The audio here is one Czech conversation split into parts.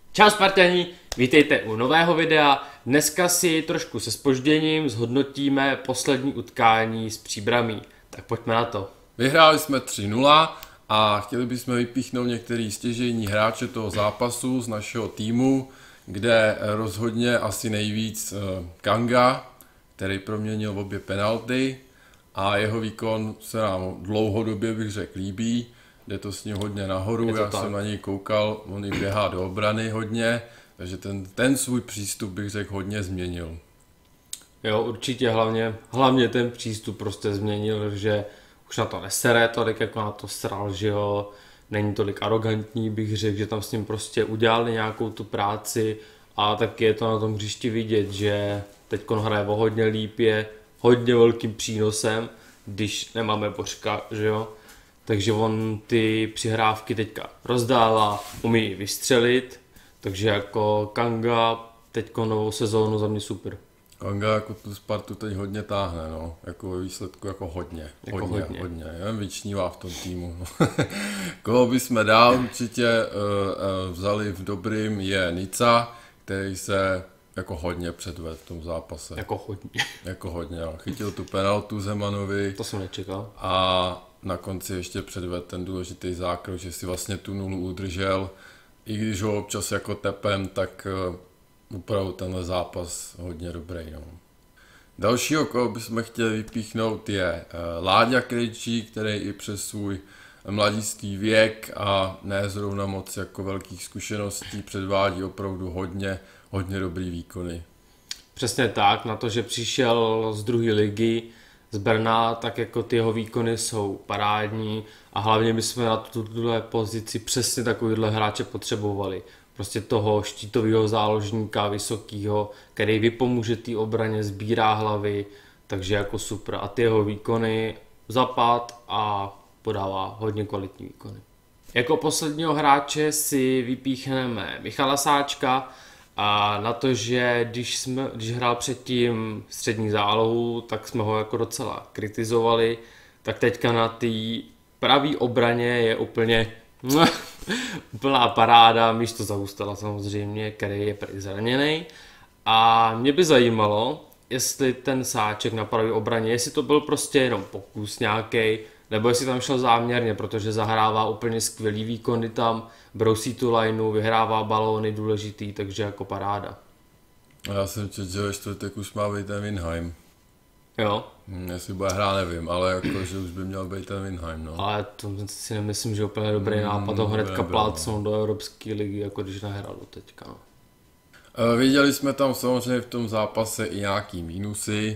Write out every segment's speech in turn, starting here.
Čau Spartani, vítejte u nového videa. Dneska si trošku se zpožděním zhodnotíme poslední utkání s Příbramí. Tak pojďme na to. Vyhráli jsme 3-0 a chtěli bychom vypíchnout některý stěžejní hráče toho zápasu z našeho týmu, kde rozhodně asi nejvíc Kanga, který proměnil obě penalty a jeho výkon se nám dlouhodobě, bych řekl, líbí. Jde to s ním hodně nahoru, já jsem na něj koukal, on i běhá do obrany hodně, takže ten svůj přístup, bych řekl, hodně změnil. Jo, určitě hlavně ten přístup prostě změnil, že už na to nesere tolik, jako na to sral, že jo, není tolik arrogantní, bych řekl, že tam s ním prostě udělali nějakou tu práci a taky je to na tom hřišti vidět, že teď hraje o hodně líp, je hodně velkým přínosem, když nemáme Bořka, že jo. Takže on ty přihrávky teďka rozdává, umí vystřelit, takže jako Kanga teďko novou sezónu za mě super. Kanga jako tu Spartu teď hodně táhne, no, jako ve výsledku jako hodně. Jen vyčnívá v tom týmu. Koho bychom dál určitě vzali v dobrým je Nica, který se jako hodně předvedl v tom zápase. Jako hodně, jo. Chytil tu penaltu Zemanovi. To jsem nečekal. A na konci ještě předvedl ten důležitý zákrok, že si vlastně tu nulu udržel. I když ho občas jako tepem, tak opravdu tenhle zápas hodně dobrý. No. Dalšího, koho bychom chtěli vypíchnout, je Láďa Krejčí, který i přes svůj mladistý věk a ne zrovna moc jako velkých zkušeností předvádí opravdu hodně dobrý výkony. Přesně tak, na to, že přišel z druhé ligy, z Brna, tak jako ty jeho výkony jsou parádní a hlavně bychom na tuhle pozici přesně takovýhle hráče potřebovali. Prostě toho štítového záložníka vysokýho, který vypomůže té obraně, sbírá hlavy, takže jako super. A ty jeho výkony zapad a podává hodně kvalitní výkony. Jako posledního hráče si vypíchneme Michala Sáčka a na to, že když hrál předtím střední zálohu, tak jsme ho jako docela kritizovali, tak teďka na té pravý obraně je úplně úplná paráda, místo Zahustala samozřejmě, který je prý zraněný. A mě by zajímalo, jestli ten Sáček na pravý obraně, jestli to byl prostě jenom pokus nějaký, nebo jestli tam šel záměrně, protože zahrává úplně skvělý výkony tam, brousí tu lineu, vyhrává balóny důležitý, takže jako paráda. Já jsem četl, že ve čtvrtek už má být ten Winheim. Jo. Jestli bude hrát, nevím, ale jako, že už by měl být ten Winheim, no. Ale to si nemyslím, že je úplně dobrý nápad ho hnedka plácnout do Evropské ligy, jako když nehrál do teďka, no. Viděli jsme tam samozřejmě v tom zápase i nějaký mínusy.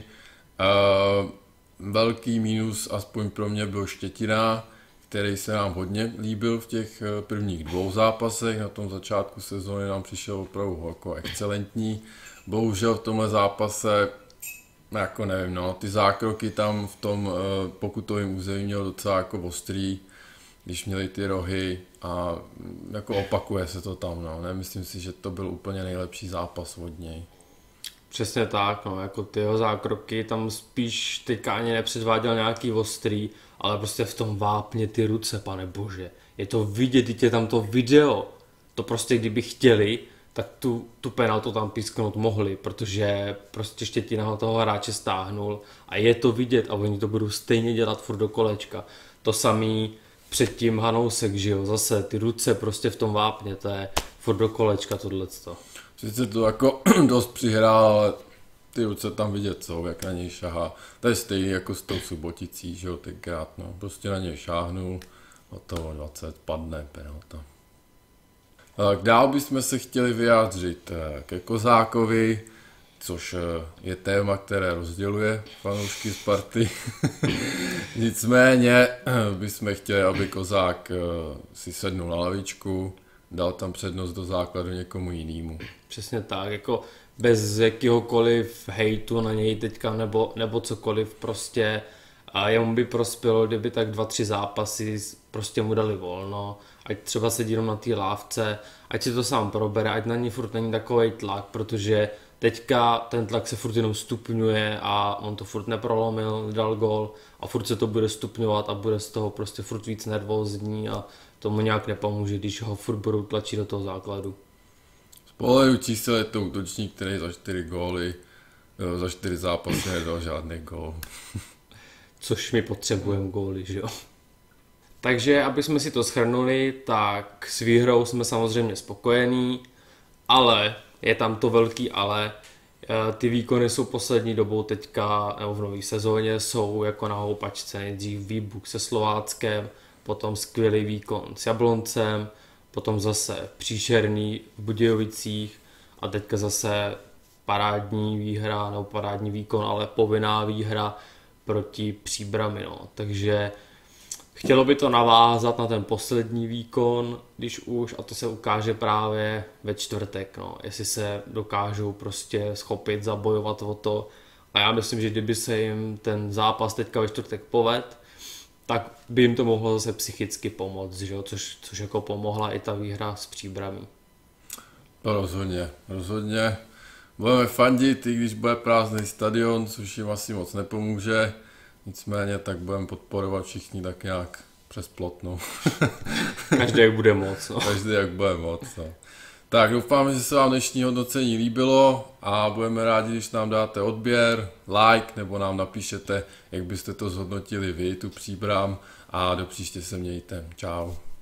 Velký mínus, aspoň pro mě, byl Štětina, který se nám hodně líbil v těch prvních dvou zápasech. Na tom začátku sezóny nám přišel opravdu jako excelentní. Bohužel v tomhle zápase, jako nevím, no, ty zákroky tam v tom pokutovém území měl docela jako ostrý, když měli ty rohy a jako opakuje se to tam, no. Nemyslím si, že to byl úplně nejlepší zápas od něj. Přesně tak, no, jako ty jeho zákroky tam spíš teďka ani nepředváděl nějaký ostrý, ale prostě v tom vápně ty ruce, pane bože, je to vidět, teď je tam to video, to prostě kdyby chtěli, tak tu penaltu tam písknout mohli, protože prostě Štětina ho toho hráče stáhnul a je to vidět a oni to budou stejně dělat furt do kolečka. To samý předtím Hanousek, že jo, zase ty ruce prostě v tom vápně, to je furt do kolečka tohleto. Sice to jako dost přihrál, ale ty ruce tam vidět jsou, jak na něj šahá. To je stejný jako s tou Suboticí, že jo, tenkrát, no. Prostě na něj šáhnul, hotovo 20, padne penalta. Tak dál bychom se chtěli vyjádřit ke Kozákovi, což je téma, které rozděluje fanoušky Sparty. Nicméně bychom chtěli, aby Kozák si sednul na lavičku, dal tam přednost do základu někomu jinému. Přesně tak, jako bez jakýhokoliv hejtu na něj teďka nebo cokoliv prostě a jemu by prospělo, kdyby tak 2-3 zápasy prostě mu dali volno, ať třeba sedí jenom na té lávce, ať si to sám probere, ať na ní furt není takovej tlak, protože teďka ten tlak se furt jenom stupňuje a on to furt neprolomil, dal gól a furt se to bude stupňovat a bude z toho prostě furt víc nervózní a tomu nějak nepomůže, když ho furt budou tlačit do toho základu. pohledu čísel je to útočník, který za 4 góly, za 4 zápasy nedal žádný gól. Což my potřebujeme góly, že jo. Takže, aby jsme si to shrnuli, tak s výhrou jsme samozřejmě spokojení, ale, je tam to velký ale, ty výkony jsou poslední dobou teďka, nebo v nové sezóně, jsou jako na houpačce, nejdřív výbuch se Slováckem, potom skvělý výkon s Jabloncem, potom zase příšerný v Budějovicích a teďka zase parádní výhra, nebo parádní výkon, ale povinná výhra proti Příbrami, no. Takže chtělo by to navázat na ten poslední výkon, když už, a to se ukáže právě ve čtvrtek, no. Jestli se dokážou prostě schopit zabojovat o to. A já myslím, že kdyby se jim ten zápas teďka ve čtvrtek poved, tak by jim to mohlo zase psychicky pomoct, že? Což jako pomohla i ta výhra s Příbramí. No rozhodně. Budeme fandit, i když bude prázdný stadion, což jim asi moc nepomůže. Nicméně tak budeme podporovat všichni tak nějak přes plotnou. Každý jak bude moc. No. Každý jak bude moc. No. Tak doufám, že se vám dnešní hodnocení líbilo a budeme rádi, když nám dáte odběr, like nebo nám napíšete, jak byste to zhodnotili vy, tu Příbram, a do příště se mějte. Čau.